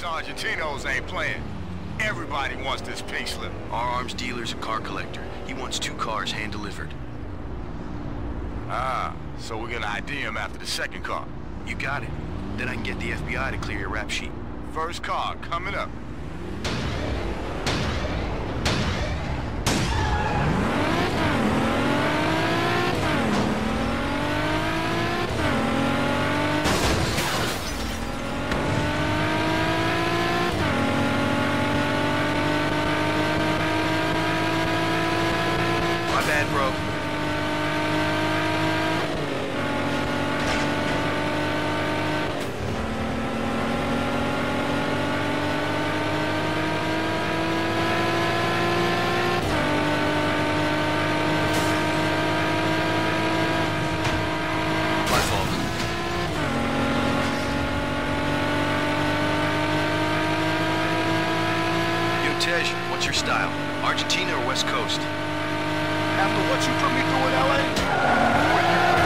These Argentinos ain't playing. Everybody wants this pink slip. Our arms dealer's a car collector. He wants 2 cars hand-delivered. Ah, so we're gonna ID him after the second car. You got it. Then I can get the FBI to clear your rap sheet. First car coming up. My bad, bro. What's your style? Argentina or West Coast? After what you put me through in LA?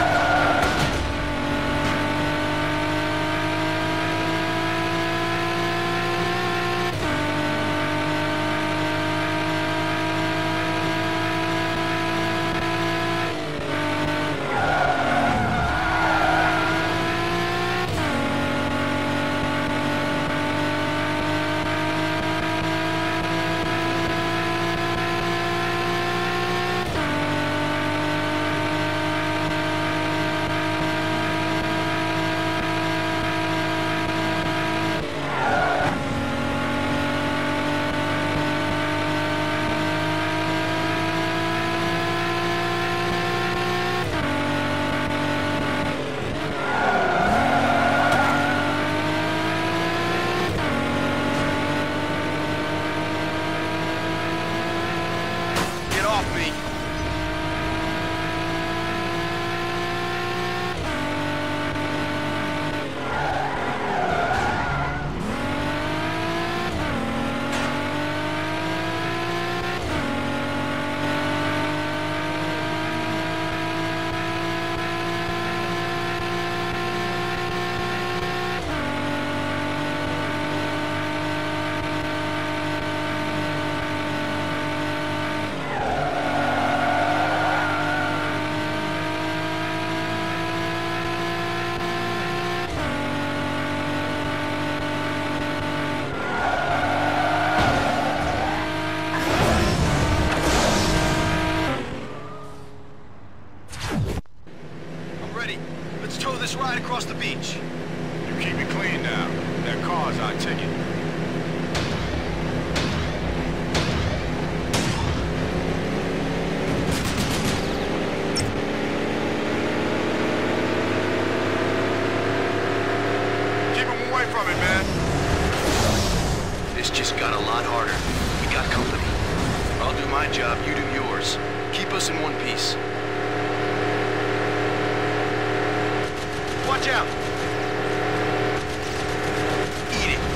Let's tow this ride across the beach. You keep it clean now. That car's our ticket. Keep him away from it, man. This just got a lot harder. We got company. I'll do my job, you do yours. Keep us in one piece. Watch out! Eat it.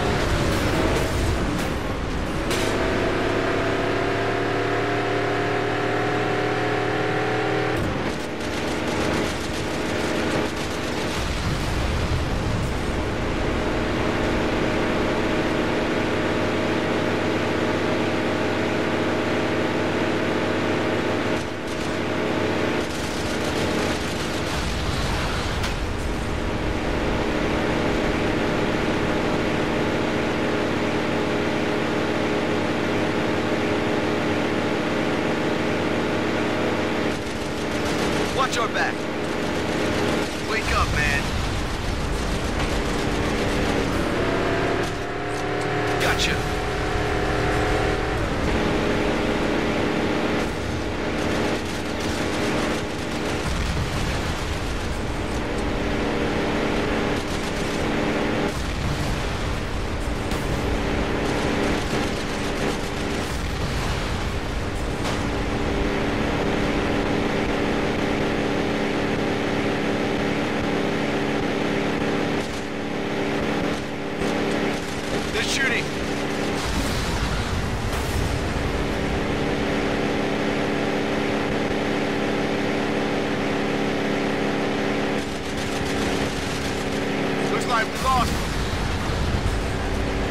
Watch our back. Wake up, man. Gotcha. Shooting. Looks like we lost him.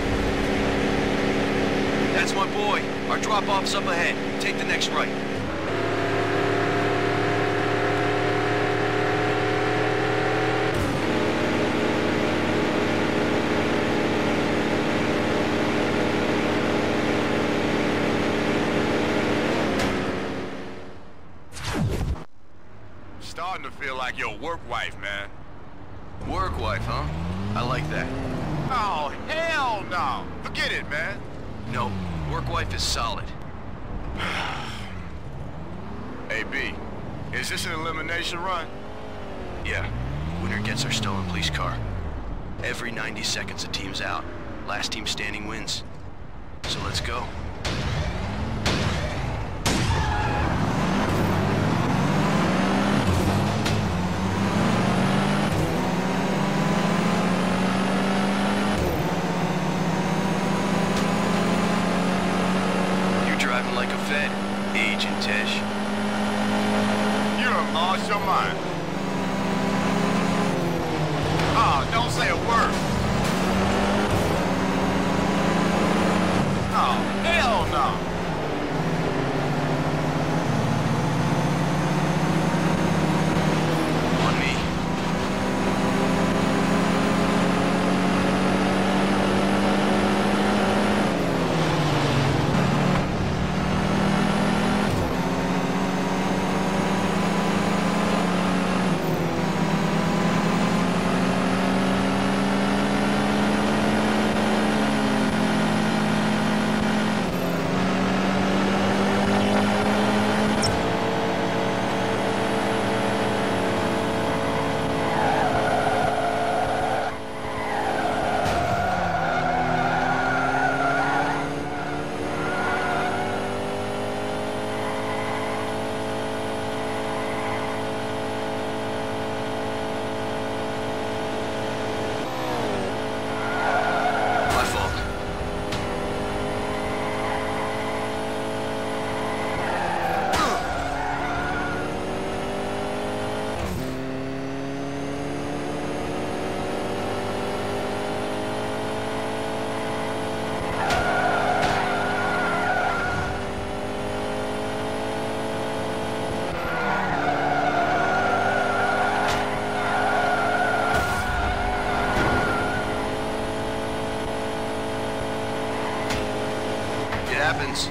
That's my boy. Our drop-off's up ahead. Take the next right. Starting to feel like your work wife, man. Work wife, huh? I like that. Oh, hell no! Forget it, man. No, work wife is solid. Hey, B, is this an elimination run? Yeah. Winner gets our stolen police car. Every 90 seconds a team's out. Last team standing wins. So let's go. Like a Fed, Agent Tesh. You done lost your mind. Oh, don't say a word. Oh, hell no. On me. Happens.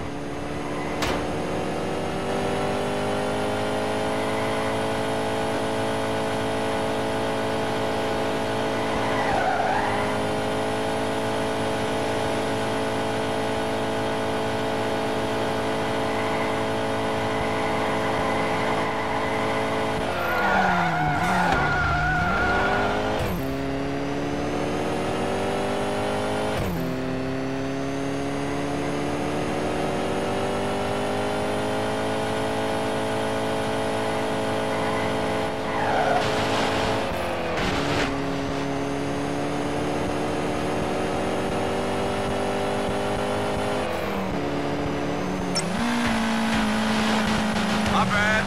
My bad.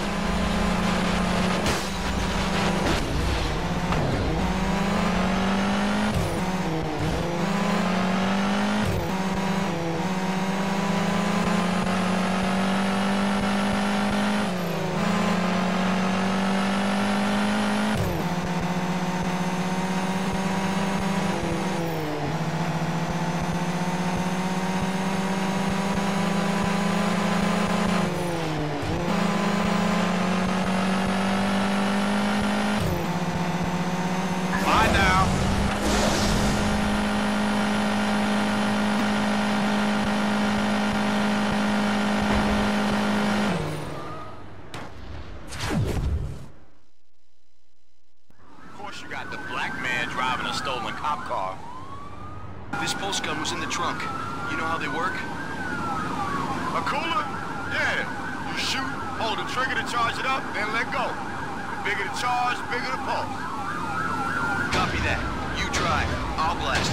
You got the black man driving a stolen cop car. This pulse gun was in the trunk. You know how they work? A cooler? Yeah. You shoot, hold the trigger to charge it up, then let go. The bigger the charge, bigger the pulse. Copy that. You drive. I'll blast.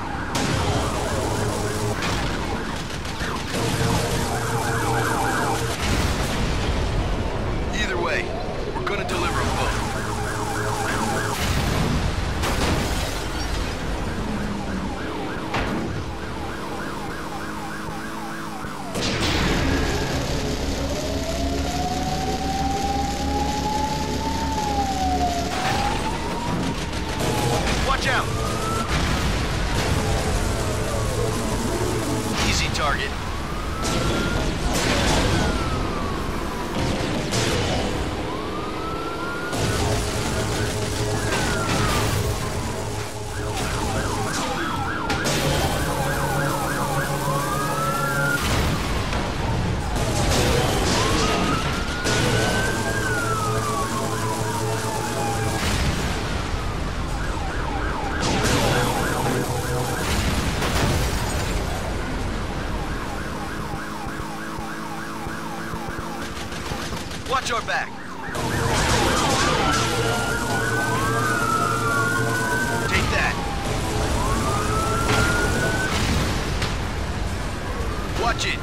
Either way, we're gonna deliver them both. target. Watch your back. Take that. Watch it.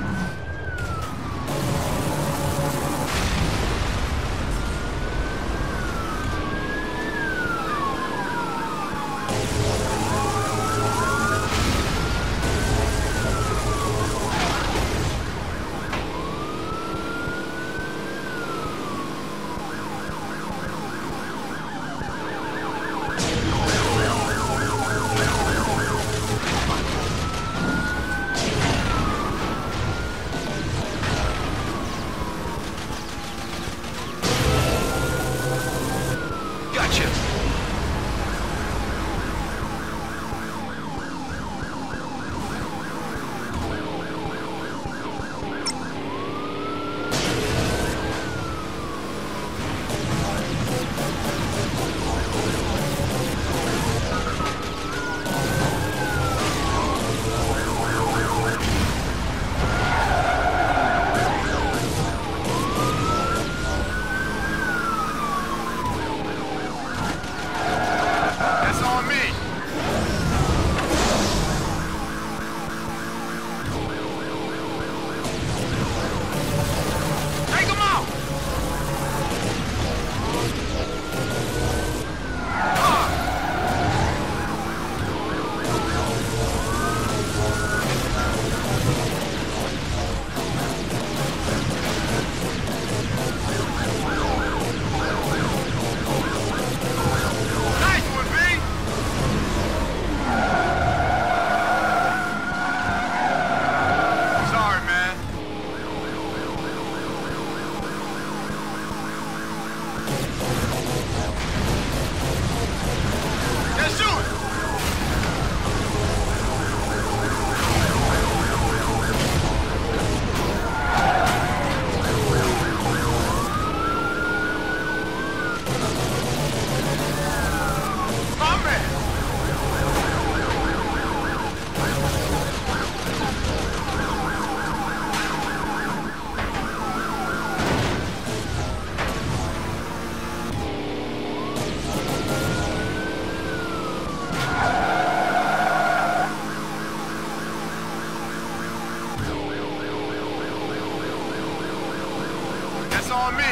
On me.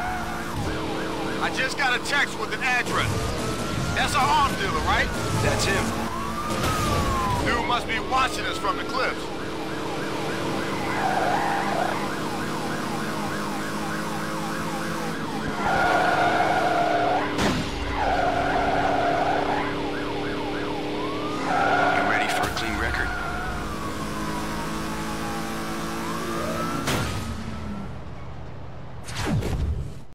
I just got a text with an address. That's our arms dealer, right? That's him. Dude must be watching us from the cliffs.